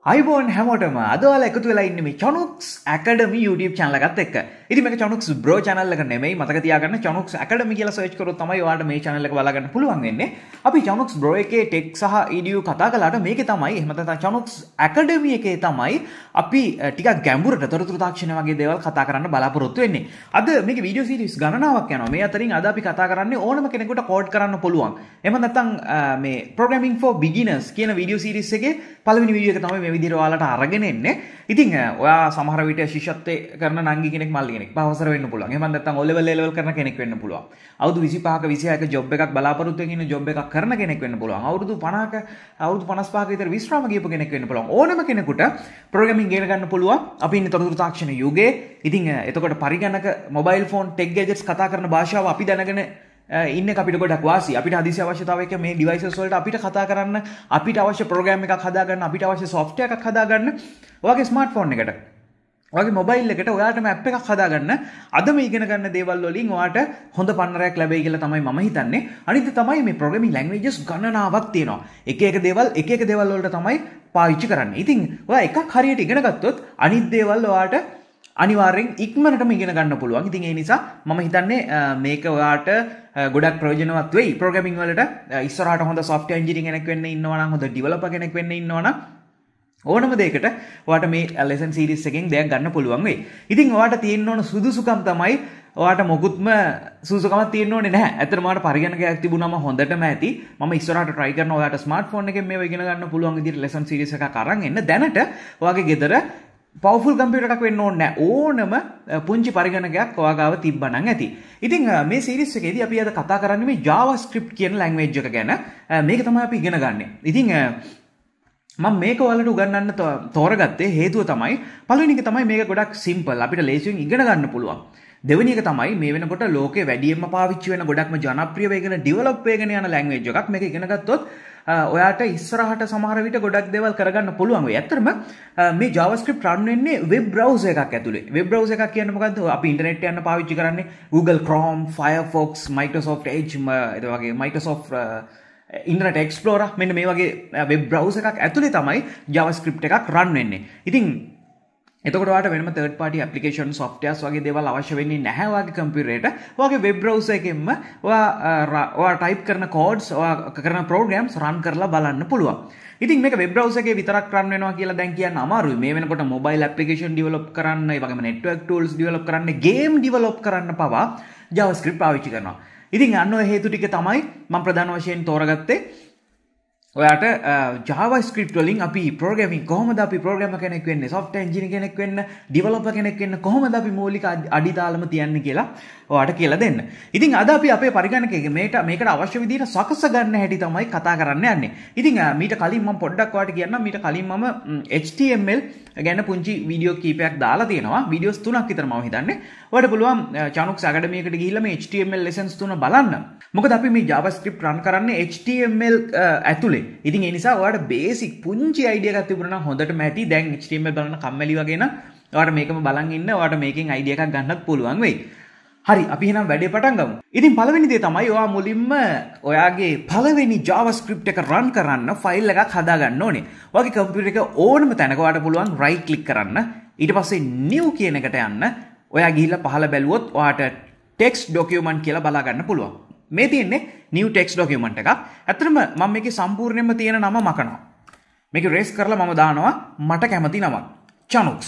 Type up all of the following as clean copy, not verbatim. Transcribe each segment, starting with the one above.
අයිබෝන් හැමෝටම අද ඔයාලා එකතු වෙලා ඉන්නේ මේ චොනුක්ස් ඇකඩමි YouTube channel එකත් එක්ක. ඉතින් මේක චොනුක්ස් බ්‍රෝ channel එක නෙමෙයි, මතක තියාගන්න. චොනුක්ස් ඇකඩමි කියලා search කරොත් තමයි ඔයාලට මේ channel එක බලා ගන්න පුළුවන් වෙන්නේ. අපි චොනුක්ස් බ්‍රෝ එකේ tech සහ EDU කතා කළාට මේකේ තමයි එහෙම නැත්නම් චොනුක්ස් ඇකඩමි එකේ තමයි අපි ටිකක් ගැඹුරට තොරතුරු තාක්ෂණය වගේ දේවල් කතා කරන්න බලාපොරොත්තු වෙන්නේ. අද මේකේ වීඩියෝ සීරීස් ගණනාවක් යනවා. මේ අතරින් අද අපි කතා කරන්නේ ඕනම කෙනෙකුට කෝඩ් කරන්න පුළුවන්. එහෙම නැත්නම් මේ programming for beginners කියන වීඩියෝ සීරීස් එකේ පළවෙනි වීඩියෝ එක තමයි මේ විදිහට ඔයාලට අරගෙන එන්නේ. ඉතින් ඔයා සමහර විට ශිෂ්‍යත්වයේ කරන නංගි කෙනෙක් මල්ලි කෙනෙක් පහවසර වෙන්න පුළුවන්. එහෙම නැත්නම් O level A level කරන කෙනෙක් වෙන්න පුළුවන්. අවුරුදු 25ක 26ක ජොබ් එකක් බලාපොරොත්තු වෙන ජොබ් එකක් කරන කෙනෙක් වෙන්න පුළුවන්. අවුරුදු 50ක අවුරුදු 55ක විතර විශ්‍රාම ගියපු කෙනෙක් වෙන්න පුළුවන්. ඕනම කෙනෙකුට ප්‍රෝග්‍රෑමින් ඉගෙන ගන්න පුළුවන්. අපි ඉන්නේ තොරතුරු තාක්ෂණ යුගයේ. ඉතින් එතකොට පරිගණක මොබයිල් ෆෝන් ටෙක් ගැජට්ස් කතා කරන භාෂාව අපි දැනගෙන ඉන්න අපිට ගොඩක් වාසි. අපිට හදිසි අවශ්‍යතාවයක මේ ඩිවයිසස් වලට අපිට කතා කරන්න, අපිට අවශ්‍ය ප්‍රෝග්‍රෑම් එකක් හදාගන්න, අපිට අවශ්‍ය සොෆ්ට්වෙයාර් එකක් හදාගන්න, ඔයාගේ ස්මාර්ට්ෆෝන් එකට, ඔයාගේ මොබයිල් එකට ඔයාට මැප් එකක් හදාගන්න අද මේ ඉගෙන ගන්න දේවල් වලින් ඔයාට හොඳ පන්නරයක් ලැබෙයි කියලා තමයි මම හිතන්නේ. අනිත් තමයි මේ ප්‍රෝග්‍රෑමින් ලැන්ග්වේජස් ගණනාවක් තියෙනවා. එක එක දේවල් වලට තමයි පාවිච්චි කරන්නේ. ඉතින් ඔයා එකක් හරියට ඉගෙන ගත්තොත් අනිත් දේවල් ඔයාට අනිවාර්යෙන් ඉක්මනටම ඉගෙන ගන්න පුළුවන්. ඉතින් ඒ නිසා මම හිතන්නේ මේක ඔයාට ගොඩක් ප්‍රයෝජනවත් වෙයි. ප්‍රෝග්‍රෑමින් වලට ඉස්සරහට හොඳ software engineer කෙනෙක් වෙන්න ඉන්නවා නම්, හොඳ developer කෙනෙක් වෙන්න ඉන්නවා නම් ඕනම දෙයකට ඔයාට මේ lesson series එකෙන් දෙයක් ගන්න පුළුවන් වෙයි. ඉතින් ඔයාට තියෙන්න ඕන සුදුසුකම් තමයි ඔයාට මොකුත්ම සුදුසුකමක් තියෙන්න ඕනේ නැහැ. ඇත්තටම ඔයාට පරිගණකයක් තිබුණාම හොඳටම ඇති. මම ඉස්සරහට try කරනවා ඔයාට smartphone එකෙන් මේව ඉගෙන ගන්න පුළුවන් විදිහට lesson series එකක් අරන් එන්න. දැනට ඔයාගේ ගෙදර පවර්ෆුල් කම්පියුටර් එකක් වෙන්න ඕනේ නැහැ. ඕනම පුංචි පරිගණකයක් ඔයා ගාව තිබ්බනම් ඇති. ඉතින් මේ සීරීස් එකේදී අපි අද කතා කරන්නේ මේ JavaScript කියන ලැන්ග්වේජ් එක ගැන. මේක තමයි අපි ඉගෙන ගන්න. ඉතින් මම මේක ඔයාලට උගන්වන්න තෝරගත්තේ හේතුව තමයි පළවෙනි එක තමයි මේක ගොඩක් සිම්පල්. අපිට ලේසියෙන් ඉගෙන ගන්න පුළුවන්. දෙවෙනි එක තමයි මේ වෙනකොට ලෝකේ වැඩියෙන්ම පාවිච්චි වෙන ගොඩක්ම ජනප්‍රිය වෙගෙන ඩෙවලොප් වෙගෙන යන ලැන්ග්වේජ් එකක්. මේක ඉගෙන ගත්තොත් ඔයාට ඉස්සරහට සමහර විට ගොඩක් දේවල් කරගන්න පුළුවන් වෙයි. ඇත්තටම මේ JavaScript run වෙන්නේ වෙබ් browser එකක් ඇතුලේ. වෙබ් browser එකක් කියන්නේ මොකද්ද? අපි ඉන්ටර්නෙට් යන්න පාවිච්චි කරන්නේ Google Chrome, Firefox, Microsoft Edge, ඒ වගේ Microsoft Internet Explorer, මෙන්න මේ වගේ වෙබ් browser එකක් ඇතුලේ තමයි JavaScript එකක් run වෙන්නේ. ඉතින් එතකොට ඔයාලට වෙනම third party application softwares වගේ දේවල් අවශ්‍ය වෙන්නේ නැහැ ඔයාගේ කම්පියුටරේට. ඔයාගේ web browser එකෙන්ම ඔයා type කරන codes, ඔයා කරන programs run කරලා බලන්න පුළුවන්. ඉතින් මේක web browser එකේ විතරක් run වෙනවා කියලා දැන් කියන්න අමාරුයි. මේ වෙනකොට mobile application develop කරන්න, ඒ වගේම network tools develop කරන්න, game develop කරන්න පවා JavaScript පාවිච්චි කරනවා. ඉතින් අන්න ඔය හේතු ටික තමයි මම ප්‍රධාන වශයෙන් තෝරගත්තේ. ඔයාට JavaScript වලින් අපි programming කොහොමද අපි programmer කෙනෙක් වෙන්නේ, software engineer කෙනෙක් වෙන්න, developer කෙනෙක් වෙන්න කොහොමද අපි මූලික අඩිතාලම තියන්නේ කියලා ඔයාට කියලා දෙන්න. ඉතින් අද අපි අපේ පරිගණකයේ මේකට අවශ්‍ය විදිහට සකස ගන්න හැටි තමයි කතා කරන්න යන්නේ. ඉතින් මීට කලින් මම පොඩ්ඩක් ඔයාට කියන්නම්. මීට කලින් මම HTML ගැන පුංචි වීඩියෝ කීපයක් දාලා තියෙනවා. වීඩියෝස් 3ක් විතර මම හිතන්නේ. ඔයාලට පුළුවන් චනුක්ස් academy එකට ගිහිල්ලා මේ HTML lessons 3 බලන්න. මොකද අපි මේ JavaScript run කරන්නේ HTML ඇතුලේ. ඉතින් ඒ නිසා ඔයාලට බේසික් පුංචි අයිඩියා එකක් තිබුණා නම් හොඳටම ඇති. දැන් HTML බලන කම්මැලි වගේ නම් ඔයාලට මේකම බලන් ඉන්න, ඔයාලට මේකෙන් අයිඩියා එකක් ගන්නත් පුළුවන් වෙයි. හරි, අපි එහෙනම් වැඩේ පටන් ගමු. ඉතින් පළවෙනි දේ තමයි ඔයා මුලින්ම ඔයාගේ පළවෙනි JavaScript එක run කරන්න ෆයිල් එකක් හදා ගන්න ඕනේ. ඔයාගේ කම්පියුටර් එක ඕනම තැනක ඔයාලට පුළුවන් right click කරන්න. ඊට පස්සේ new කියන එකට යන්න. ඔයා ගිහිල්ලා පහළ බැලුවොත් ඔයාට text document කියලා බලා ගන්න පුළුවන්. මේ තියෙන්නේ new text document එකක්. ඇත්තටම මම මේකේ සම්පූර්ණයෙන්ම තියෙන නම මකනවා. මේක erase කරලා මම දානවා මට කැමති නමක්. Chunks.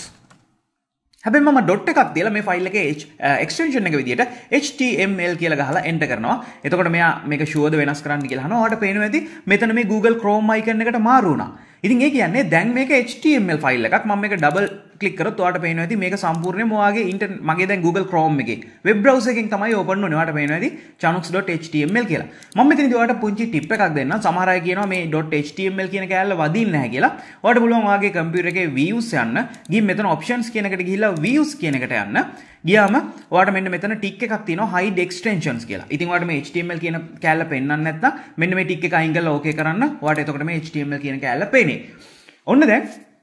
හැබැයි මම ඩොට් එකක් දාලා මේ ෆයිල් එකේ එක්ස්ටෙන්ෂන් එක විදියට HTML කියලා ගහලා එන්ටර් කරනවා. එතකොට මෙයා මේක ෂුවර්ද වෙනස් කරන්න කියලා අහනවා. ඔයාලට පේනවා ඇති මෙතන මේ Google Chrome icon එකට මාරු වුණා. ඉතින් ඒ කියන්නේ දැන් මේක HTML ෆයිල් එකක්. මම මේක ඩබල් ක්ලික් කරොත් ඔයාලට පේනවා ඇති මේක සම්පූර්ණයෙන්ම ඔයාගේ මගේ දැන් Google Chrome එකේ වෙබ් browser එකෙන් තමයි ඕපන් වෙන්නේ. ඔයාලට පේනවා ඇති chunks.html කියලා. මම මෙතනදී ඔයාලට පුංචි ටිප් එකක් දෙන්නම්. සමහර අය කියනවා මේ .html කියන කෑල්ල වදින්නේ නැහැ කියලා. ඔයාලට පුළුවන් ඔයාගේ කම්පියුටර් එකේ views යන්න. ගිහින් මෙතන options කියන එකට ගිහිල්ලා views කියන එකට යන්න. ගියාම ඔයාලට මෙන්න මෙතන ටික් එකක් තියෙනවා hide extensions කියලා. ඉතින් ඔයාලට මේ HTML කියන කෑල්ල පෙන්වන්න නැත්නම් මෙන්න මේ ටික් එක අයින් කරලා ඕකේ කරන්න. ඔයාලට එතකොට මේ HTML කියන කෑල්ල පේන්නේ. ඔන්න දැන්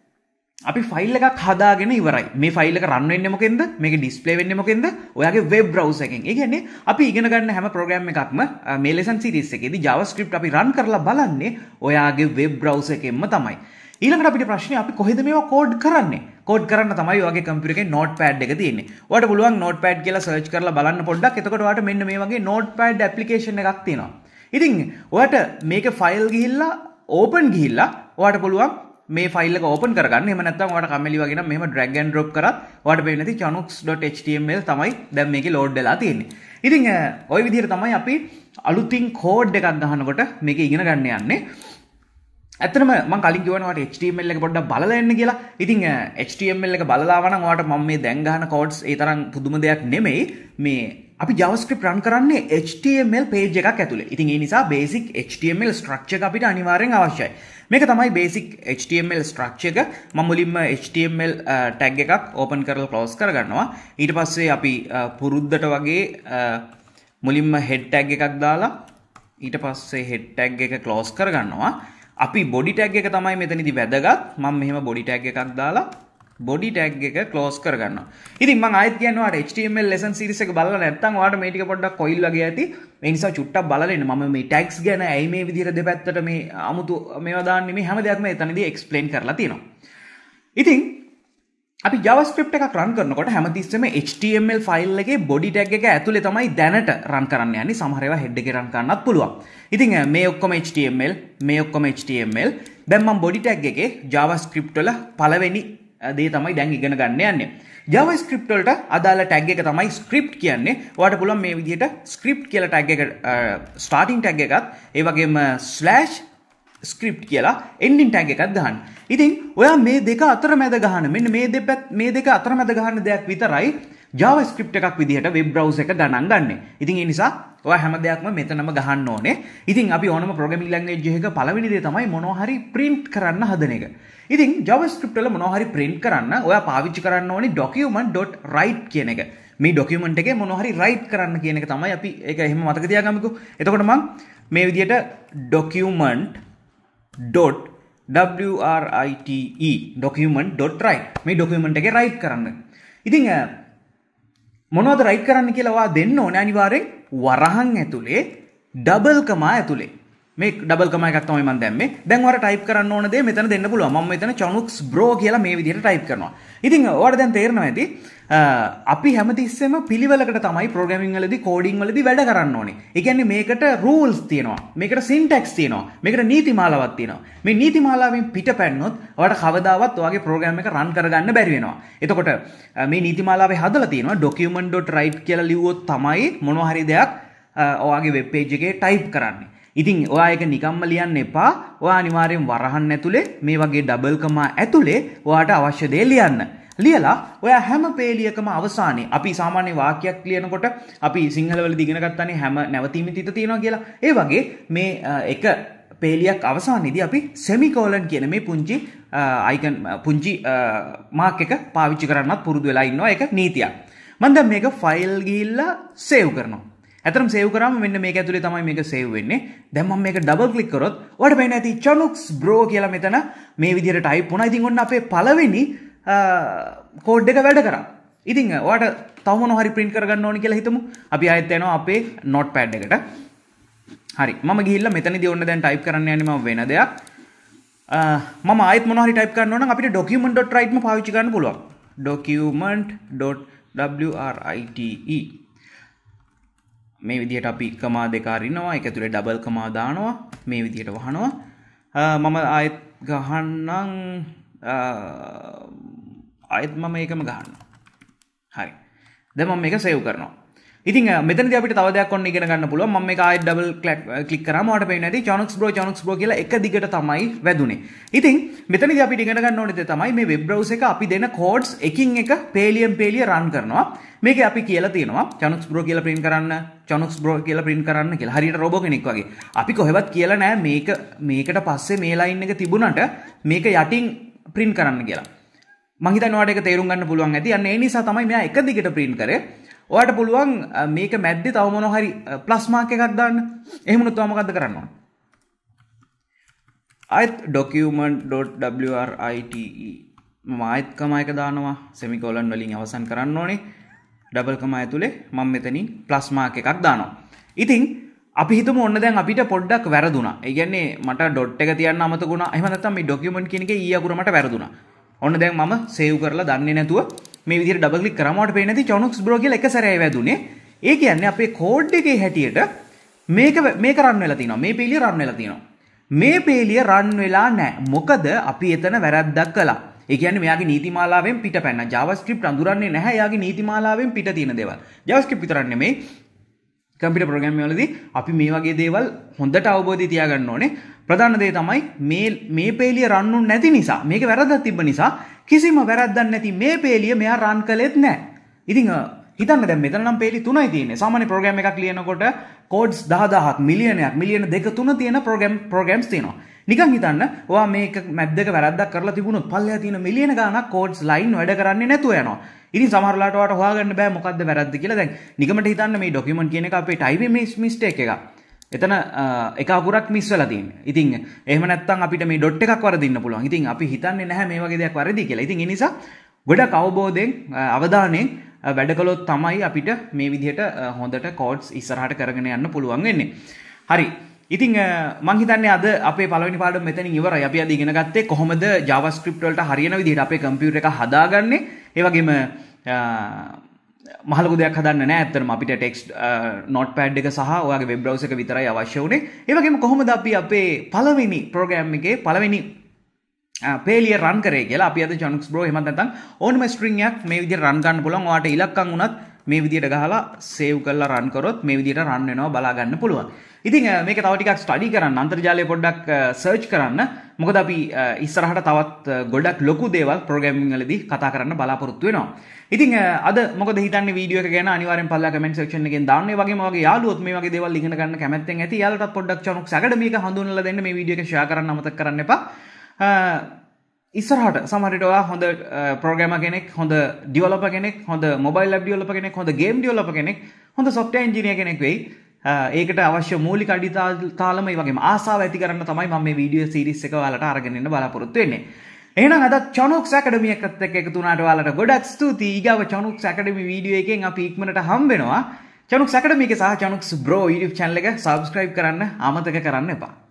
අපි ෆයිල් එකක් හදාගෙන ඉවරයි. මේ ෆයිල් එක රන් වෙන්නේ මොකෙන්ද? මේක ඩිස්ප්ලේ වෙන්නේ මොකෙන්ද? ඔයාගේ වෙබ් බ්‍රවුසර් එකෙන්. ඒ කියන්නේ අපි ඉගෙන ගන්න හැම ප්‍රෝග්‍රෑම් එකක්ම මේ ලෙසන් සීරීස් එකේදී JavaScript අපි රන් කරලා බලන්නේ ඔයාගේ වෙබ් බ්‍රවුසර් එකෙන්ම තමයි. ඊළඟට අපිට ප්‍රශ්නේ අපි කොහෙද මේවා කෝඩ් කරන්නේ? කෝඩ් කරන්න තමයි ඔයගේ කම්පියුටර් එකේ නෝට්පෑඩ් එක තියෙන්නේ. ඔයාලට පුළුවන් නෝට්පෑඩ් කියලා සර්ච් කරලා බලන්න පොඩ්ඩක්. එතකොට ඔයාලට මෙන්න මේ වගේ නෝට්පෑඩ් ඇප්ලිකේෂන් එකක් තියෙනවා. ඉතින් ඔයාලට මේක ෆයිල් ගිහිල්ලා ඕපන් ගිහිල්ලා ඔයාලට පුළුවන් මේ ෆයිල් එක ඕපන් කරගන්න. එහෙම නැත්නම් ඔයාලට කම්මැලි වගේ නම් මෙහෙම drag and drop කරත් ඔයාලට පේන්නේ නැති chanux.html තමයි දැන් මේකේ ලෝඩ් වෙලා තියෙන්නේ. ඉතින් ওই විදිහට තමයි අපි අලුතින් කෝඩ් එකක් ගහනකොට මේක ඉගෙන ගන්න යන්නේ. ඇත්තටම මම කලින් කිව්වනේ ඔයාලට HTML එක පොඩ්ඩක් බලලා එන්න කියලා. ඉතින් HTML එක බලලා ආවනම් ඔයාලට මම මේ දැන් ගහන කෝඩ්ස් ඒ තරම් පුදුම දෙයක් නෙමෙයි. මේ අපි JavaScript run කරන්නේ HTML page එකක් ඇතුලේ. ඉතින් ඒ නිසා basic HTML structure එක අපිට අනිවාර්යෙන් අවශ්‍යයි. මේක තමයි basic HTML structure එක. මම මුලින්ම HTML tag එකක් open කරලා close කරගන්නවා. ඊට පස්සේ අපි පුරුද්දට වගේ මුලින්ම head tag එකක් දාලා ඊට පස්සේ head tag එක close කරගන්නවා. අපි body tag එක තමයි මෙතනදී වැදගත්. මම මෙහෙම body tag එකක් දාලා body tag එක close කරගන්නවා. ඉතින් මම ආයෙත් කියන්නේ ඔයාලට HTML lesson series එක බලලා නැත්නම් ඔයාලට මේ ටික පොඩ්ඩක් කොයිල් වගේ ඇති. ඒ නිසා චුට්ටක් බලලා ඉන්න. මම මේ tags ගැන ඇයි මේ විදිහට දෙපැත්තට මේ අමුතු මේවා දාන්නේ මේ හැම දෙයක්ම එතනදී explain කරලා තියෙනවා. ඉතින් අපි JavaScript එකක් run කරනකොට හැමතිස්සෙම HTML file එකේ body tag එක ඇතුලේ තමයි දැනට run කරන්න යන්නේ. සමහර ඒවා head එකේ run කරන්නත් පුළුවන්. ඉතින් මේ ඔක්කොම HTML, මේ ඔක්කොම HTML. දැන් මම body tag එකේ JavaScript වල පළවෙනි දේ තමයි දැන් ඉගෙන ගන්න යන්නේ. JavaScript වලට අදාළ tag එක තමයි script කියන්නේ. ඔයාලට පුළුවන් මේ විදිහට script කියලා tag එක starting tag එකත් ඒ වගේම /script කියලා ending tag එකක් ගන්න. ඉතින් ඔයා මේ දෙක අතරමැද ගහන මෙන්න මේ දෙක අතරමැද ගහන දෙයක් විතරයි JavaScript එකක් විදිහට web browser එක ගණන් ගන්නෙ. ඉතින් ඒ නිසා ඔයා හැම දෙයක්ම මෙතනම ගහන්න ඕනේ. ඉතින් අපි ඕනම programming language එකක පළවෙනි දේ තමයි මොනවා හරි print කරන්න හදන එක. ඉතින් JavaScript වල මොනවා හරි print කරන්න ඔයා පාවිච්චි කරන්න ඕනේ document.write කියන එක. මේ document එකේ මොනවා හරි write කරන්න කියන එක තමයි අපි ඒක එහෙම මතක තියාගමුකෝ. එතකොට මම මේ විදිහට document.write මේ document එකේ write කරන්න. ඉතින් මොනවද write කරන්න කියලා ඔයා දෙන්න ඕනේ අනිවාර්යෙන් වරහන් ඇතුලේ ඩබල් කමා ඇතුලේ. මේ ඩබල් කමා එකක් තමයි මම දැම්මේ. දැන් ඔයාලා ටයිප් කරන්න ඕන දේ මෙතන දෙන්න පුළුවන්. මම මෙතන Chanux bro කියලා මේ විදිහට ටයිප් කරනවා. ඉතින් ඔයාලට දැන් තේරෙනවා ඇති අපි හැමතිස්සෙම පිළිවෙලකට තමයි programming වලදී coding වලදී වැඩ කරන්න ඕනේ. ඒ කියන්නේ මේකට rules තියෙනවා. මේකට syntax තියෙනවා. මේකට නීතිමාලාවක් තියෙනවා. මේ නීතිමාලාවෙන් පිටපැන්නොත් ඔයාලට කවදාවත් ඔයාගේ program එක run කරගන්න බැරි වෙනවා. එතකොට මේ නීතිමාලාවේ හදලා තියෙනවා document.write කියලා ලිව්වොත් තමයි මොනවා හරි දෙයක් ඔයාගේ web page එකේ type කරන්නේ. ඉතින් ඔයා ඒක නිකම්ම ලියන්න එපා. ඔයා අනිවාර්යෙන් වරහන් ඇතුලේ මේ වගේ ඩබල් කමා ඇතුලේ ඔයාට අවශ්‍ය දේ ලියන්න. ලියලා ඔයා හැම පේලියකම අවසානයේ අපි සාමාන්‍ය වාක්‍යයක් ලියනකොට අපි සිංහල වලදී ඉගෙන ගත්තානේ හැම නැවතීමේ තිත තියෙනවා කියලා. ඒ වගේ මේ එක පේලියක් අවසානයේදී අපි semicolon කියන මේ පුංචි icon පුංචි මාක් එක පාවිච්චි කරන්නත් පුරුදු වෙලා ඉන්නවා. ඒක නීතියක්. මම දැන් මේක ෆයිල් ගිහිල්ලා save කරනවා. ඇතරම් සේව් කරාම මෙන්න මේක ඇතුලේ තමයි මේක සේව් වෙන්නේ. දැන් මම මේක ඩබල් ක්ලික් කරොත් ඔයාලට පේන්නේ නැති Chanux bro කියලා මෙතන මේ විදිහට ටයිප් වුණා. ඉතින් ඔන්න අපේ පළවෙනි කෝඩ් එක වැඩ කරා. ඉතින් ඔයාලට තව මොනවා හරි print කරගන්න ඕනි කියලා හිතමු. අපි ආයෙත් යනවා අපේ notepad එකට. හරි. මම ගිහිල්ලා මෙතනදී ඔන්න දැන් ටයිප් කරන්න යන්නේ මම වෙන දෙයක්. මම ආයෙත් මොනවා හරි ටයිප් කරන්න ඕන නම් අපිට document.write ම පාවිච්චි කරන්න පුළුවන්. document.write මේ විදිහට අපි කමා දෙක අරිනවා. ඒක ඇතුලේ ඩබල් කමා දානවා. මේ විදිහට වහනවා. මම ආයෙත් ගහන්නම් ආයෙත් මම ඒකම ගහනවා. හරි. දැන් මම මේක සේව් කරනවා. ඉතින් මෙතනදී අපිට තව දෙයක් ඔන්න ඉගෙන ගන්න පුළුවන්. මම මේක ආයෙත් ඩබල් ක්ලික් කරාම ඔයාලට පේන්නේ නැති Chanux bro කියලා එක දිගට තමයි වැදුනේ. ඉතින් මෙතනදී අපිට ඉගෙන ගන්න ඕනේ දේ තමයි මේ web browser එක අපි දෙන codes එකින් එක පේලියෙන් පේලිය run කරනවා. මේකේ අපි කියලා තියෙනවා Chanux bro කියලා print කරන්න, Chanux bro කියලා print කරන්න කියලා. හරියට රොබෝ කෙනෙක් වගේ. අපි කොහෙවත් කියලා නෑ මේකට පස්සේ මේ line එක තිබුණාට මේක යටින් print කරන්න කියලා. මම හිතන්නේ ඔයාලට ඒක තේරුම් ගන්න පුළුවන් ඇති. අන්න ඒ නිසා තමයි මෙයා එක දිගට print කරේ. ඔයාලට පුළුවන් මේක මැද්දේ තව මොනවා හරි ප්ලස් මාක් එකක් දාන්න. එහෙම වුණොත් ඔයා මොකද්ද කරන්න ඕන? ආයෙත් document.write මම ආයෙත් කමා එක දානවා. semicolon වලින් අවසන් කරන්න ඕනේ. ඩබල් කමා ඇතුලේ මම මෙතනින් ප්ලස් මාක් එකක් දානවා. ඉතින් අපි හිතමු ඔන්න දැන් අපිට පොඩ්ඩක් වැරදුනා. ඒ කියන්නේ මට ඩොට් එක තියන්න අමතකුණා. එහෙම නැත්නම් මේ ડોකියුමන්ට් කියන එකේ ඊ අකුර මට වැරදුනා. ඔන්න දැන් මම සේව් කරලා දන්නේ නැතුව මේ විදිහට ඩබල් ක්ලික් කරාම මට පේන්නේ නැති චොනුක්ස් බ්‍රෝ කියලා එක සැරේ වැදුනේ. ඒ කියන්නේ අපේ කෝඩ් එකේ හැටියට මේක රන් වෙලා තියෙනවා. මේ පේලිය රන් වෙලා තියෙනවා. මේ පේලිය රන් වෙලා නැහැ. මොකද අපි එතන වැරද්දක් කළා. ඒ කියන්නේ මෙයාගේ නීතිමාලාවෙන් පිට පැන්නා. JavaScript අඳුරන්නේ නැහැ එයාගේ නීතිමාලාවෙන් පිට තියෙන දේවල්. JavaScript විතරක් නෙමෙයි කම්පියුටර් ප්‍රෝග්‍රෑම් වලදී අපි මේ වගේ දේවල් හොඳට අවබෝධය තියාගන්න ඕනේ. ප්‍රධාන දේ තමයි මේ පේලිය රන් වුනේ නැති නිසා, මේක වැරද්දක් තිබ්බ නිසා කිසිම වැරද්දක් නැති මේ පේලිය මෙයා රන් කළෙත් නැහැ. ඉතින් හිතන්න දැන් මෙතන නම් පේලි 3යි තියෙන්නේ. සාමාන්‍ය ප්‍රෝග්‍රෑම් එකක් ලියනකොට කෝඩ්ස් 10000ක් මිලියනයක් මිලියන 2 3 තියෙන ප්‍රෝග්‍රෑම්ස් තියෙනවා. නිකන් හිතන්න ඔයා මේක මැද්දක වැරද්දක් කරලා තිබුණොත් පල්ලෙහා තියෙන මිලියන ගාණක් කෝඩ්ස් ලයින් වැඩ කරන්නේ නැතුව යනවා. ඉතින් සමහරලාට ඔයාට හොයාගන්න බෑ මොකද්ද වැරද්ද කියලා. දැන් නිකමට හිතන්න මේ ડોකියුමන්ට් කියන එක අපේ ටයිපින් මිස්ටේක් එකක්. එතන එක අකුරක් මිස් වෙලා තියෙන්නේ. ඉතින් එහෙම නැත්නම් අපිට මේ ඩොට් එකක් වරදින්න පුළුවන්. ඉතින් අපි හිතන්නේ නැහැ මේ වගේ දෙයක් වැරදි කියලා. ඉතින් ඒ නිසා ගොඩක් අවබෝධයෙන් අවධානයෙන් වැඩ කළොත් තමයි අපිට මේ විදිහට හොඳට කෝඩ්ස් ඉස්සරහට කරගෙන යන්න පුළුවන් වෙන්නේ. හරි. ඉතින් මං හිතන්නේ අද අපේ පළවෙනි පාඩම මෙතනින් ඉවරයි. අපි අද ඉගෙන ගත්තේ කොහොමද JavaScript වලට හරියන විදිහට අපේ කම්පියුටර් එක හදාගන්නේ. ඒ වගේම මහලු දෙයක් හදන්න නෑ. ඇත්තටම අපිට ටෙක්ස්ට් නෝට්පෑඩ් එක සහ ඔයාගේ වෙබ් බ්‍රවුසර් එක විතරයි අවශ්‍ය වුනේ. ඒ වගේම කොහොමද අපි අපේ පළවෙනි ප්‍රෝග්‍රෑම් එකේ පළවෙනි පේලිය රන් කරේ කියලා අපි අද චොනුක්ස් බ්‍රෝ එහෙම නැත්නම් ඕනම ස්ට්‍රින්ග් එකක් මේ විදිහට රන් ගන්න පුළුවන්. ඔයාට ඉලක්කම් වුණත් මේ විදිහට ගහලා සේව් කරලා රන් කරොත් මේ විදිහට රන් වෙනවා බලා ගන්න පුළුවන්. ඉතින් මේක තව ටිකක් ස්ටඩි කරන්න අන්තර්ජාලය පොඩ්ඩක් සර්ච් කරන්න. මොකද අපි ඉස්සරහට තවත් ගොඩක් ලොකු දේවල් ප්‍රෝග්‍රෑමින් වලදී කතා කරන්න බලාපොරොත්තු වෙනවා. ඉතින් අද මොකද හිතන්නේ වීඩියෝ එක ගැන අනිවාර්යෙන් පල්ලා කමෙන්ට් සෙක්ෂන් එකෙන් දාන්න. ඒ වගේම වගේ යාළුවොත් මේ වගේ දේවල් ඉගෙන ගන්න කැමැත්තෙන් ඇති. යාළුවටත් පොඩ්ඩක් චොනුක්ස් ඇකඩමි එක හඳුන්වලා දෙන්න. මේ වීඩියෝ එක ෂෙයා කරන්න අමතක කරන්න එපා. ඉස්සරහට සමහරවිට ඔයා හොඳ ප්‍රෝග්‍රෑමර් කෙනෙක්, හොඳ ඩෙවලොපර් කෙනෙක්, හොඳ මොබයිල් ඇප් ඩෙවලොපර් කෙනෙක්, හොඳ ගේම් ඩෙවලොපර් කෙනෙක්, හොඳ සොෆ්ට්වෙයාර් ඉංජිනේර් කෙනෙක් වෙයි. ඒකට අවශ්‍ය මූලික අඩිතාලම ඒ වගේම ආසාව ඇති කරන්න තමයි මම මේ වීඩියෝ සීරීස් එක ඔයාලට අරගෙන එන්න බලාපොරොත්තු වෙන්නේ. එහෙනම් අද චොනුක්ස් ඇකඩමි එකත් එක්ක එකතු වුණාට ඔයාලට ගොඩක් ස්තුතියි. ඊගාව චොනුක්ස් ඇකඩමි වීඩියෝ එකෙන් අපි ඉක්මනට හම්බ වෙනවා. චොනුක්ස් ඇකඩමි එක සහ චොනුක්ස් බ්‍රෝ YouTube channel එක subscribe කරන්න අමතක කරන්න එපා.